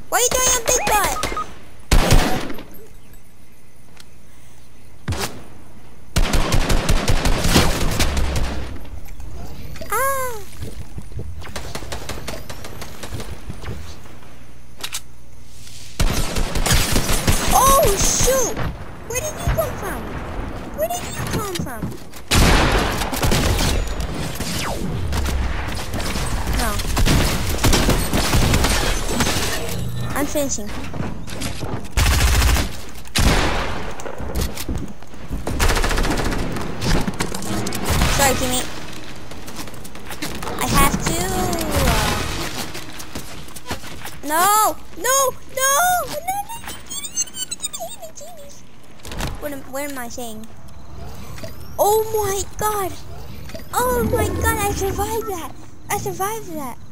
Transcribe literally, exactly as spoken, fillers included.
What are you doing on Big Butt? Ah! Oh shoot! Where did you come from? Where did you come from? No. I'm finishing. Sorry, teammate. I have to. Uh... No! No! No! No! No! What am, what am I saying? Oh my god! Oh my god! I survived that! I survived that!